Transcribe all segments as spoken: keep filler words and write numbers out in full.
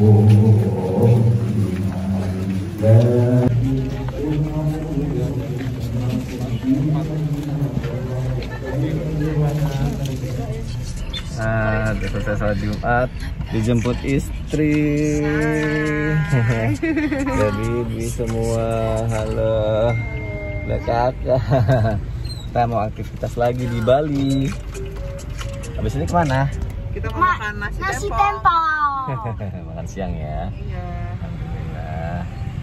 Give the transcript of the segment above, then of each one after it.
Nah, udah selesai sholat Jumat, dijemput istri. Jadi di semua, halo, udah kakak. Kita mau aktivitas lagi di Bali. Habis ini kemana? Kita mau Ma makan nasi, nasi tempong. Makan siang ya. Iya. Alhamdulillah.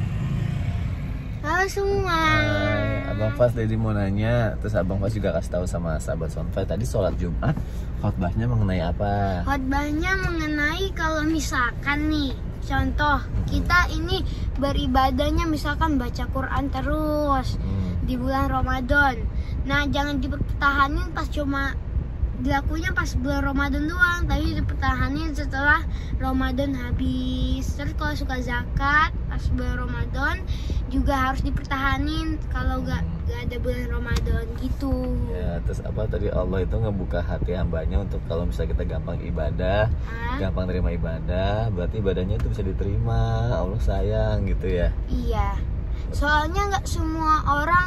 Halo semua. Hai, Abang Fas tadi mau nanya, terus Abang Fas juga kasih tahu sama sahabat Sonfai tadi sholat Jumat khotbahnya mengenai apa? Khotbahnya mengenai kalau misalkan nih, contoh kita ini beribadahnya misalkan baca Quran terus hmm. di bulan Ramadan. Nah, jangan dipertahanin pas cuma dilakunya pas bulan Ramadan doang, tapi dipertahanin setelah Ramadan habis. Terus kalau suka zakat pas bulan Ramadan juga harus dipertahanin kalau gak, gak ada bulan Ramadan gitu. Ya, terus apa tadi Allah itu ngebuka hati hambanya untuk kalau misalnya kita gampang ibadah, Hah? gampang terima ibadah, berarti ibadahnya itu bisa diterima, Allah sayang gitu ya. Iya. Soalnya nggak semua orang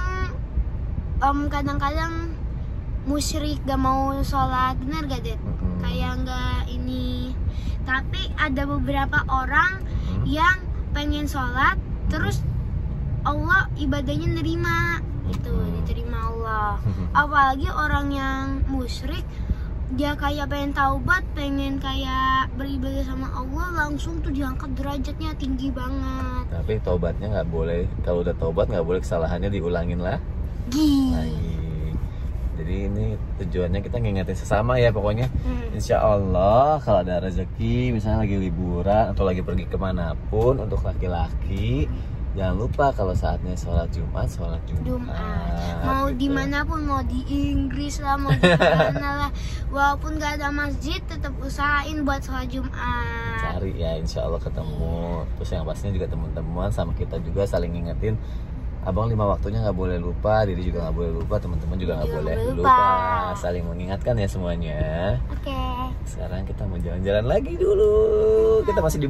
um, kadang-kadang musyrik gak mau sholat, bener gak Det? Mm-hmm. Kayak nggak ini. Tapi ada beberapa orang mm-hmm. yang pengen sholat, terus Allah ibadahnya nerima, gitu, diterima Allah. Mm-hmm. Apalagi orang yang musyrik, dia kayak pengen taubat, pengen kayak beribadah sama Allah, langsung tuh diangkat derajatnya tinggi banget. Tapi taubatnya nggak boleh, kalau udah taubat nggak boleh kesalahannya diulangin lah. Lagi. Jadi ini tujuannya kita ngingetin sesama ya pokoknya. Hmm. Insya Allah kalau ada rezeki, misalnya lagi liburan atau lagi pergi kemanapun untuk laki-laki, jangan lupa kalau saatnya sholat Jumat, sholat Jumat. Jumat. Mau gitu. Dimanapun, mau di Inggris lah, mau di mana lah, walaupun gak ada masjid, tetap usahain buat sholat Jumat. Cari ya, insya Allah ketemu. Terus yang pastinya juga teman-teman sama kita juga saling ngingetin. Abang lima waktunya nggak boleh lupa, Didi juga nggak boleh lupa, teman-teman juga nggak boleh lupa. lupa. Saling mengingatkan ya semuanya. Oke. Okay. Sekarang kita mau jalan-jalan lagi dulu. Kita masih di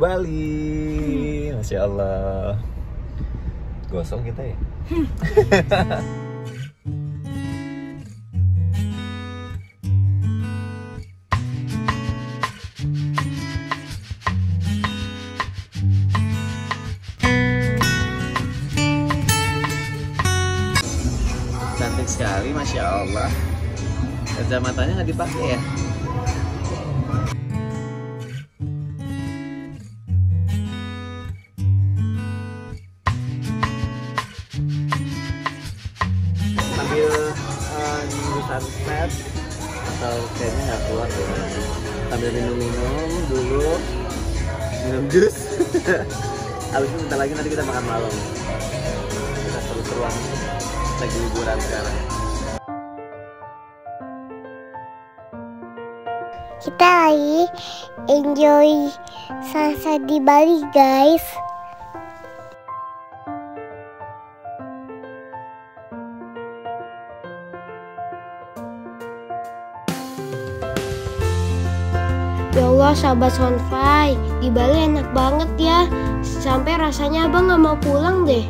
Bali, Masya Allah. Gosong kita ya. Cantik sekali, Masya Allah. Kacamatanya nggak dipakai ya? Sambil uh, nunggu sunset atau kayaknya nggak keluar ya. Sambil minum-minum dulu, minum jus. Habis itu bentar lagi nanti kita makan malam. Kita seru-seruan lagi liburan sekarang. Kita lagi enjoy sunset di Bali, guys. Ya Allah, sahabat Sonfai, di Bali enak banget ya. Sampai rasanya abang gak mau pulang deh.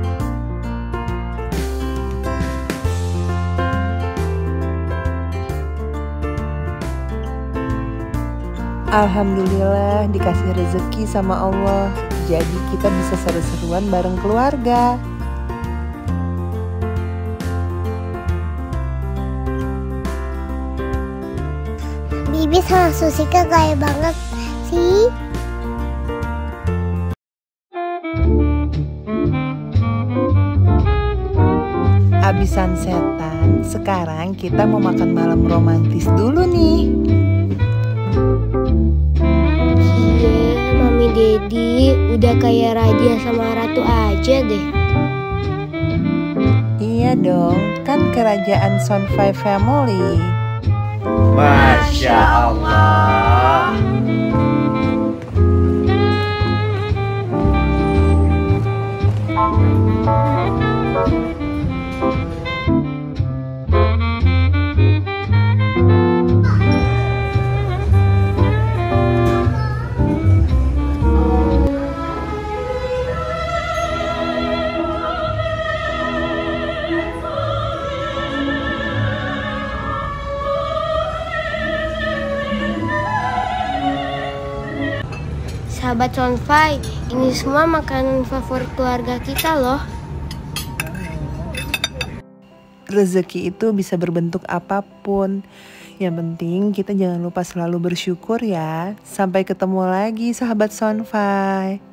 Alhamdulillah dikasih rezeki sama Allah. Jadi kita bisa seru-seruan bareng keluarga. Bibi sama Susika gaya banget sih. Abis sunsetan, sekarang kita mau makan malam romantis dulu nih. Mami Dedi udah kayak raja sama ratu aja deh. Iya dong, kan kerajaan Sonfai Family. Masya Allah. sahabat Sonfai, ini semua makanan favorit keluarga kita loh. Rezeki itu bisa berbentuk apapun. Yang penting kita jangan lupa selalu bersyukur ya. Sampai ketemu lagi sahabat Sonfai.